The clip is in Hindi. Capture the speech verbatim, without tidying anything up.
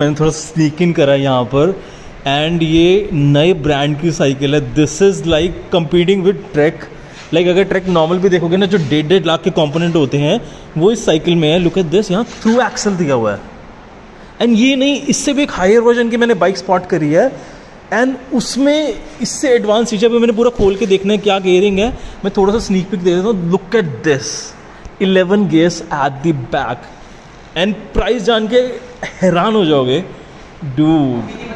मैंने थोड़ा स्नीक इन करा यहाँ पर, एंड ये नए ब्रांड की साइकिल है। This is like competing with Trek. Like अगर ट्रैक नॉर्मल भी देखोगे ना, जो डेढ़ डेढ़ लाख के कंपोनेंट होते हैं वो इस साइकिल में है। लुक एट दिस, यहाँ थ्रू एक्सल दिया हुआ है। एंड ये नहीं, इससे भी एक हायर वर्जन की मैंने बाइक स्पॉट करी है, एंड उसमें इससे एडवांस फीचर पे मैंने पूरा खोल के देखना है क्या गेयरिंग है। मैं थोड़ा सा स्नीक पिक दे देता हूँ। Look at this, eleven gears at the back, and price जान के हैरान हो जाओगे डूड।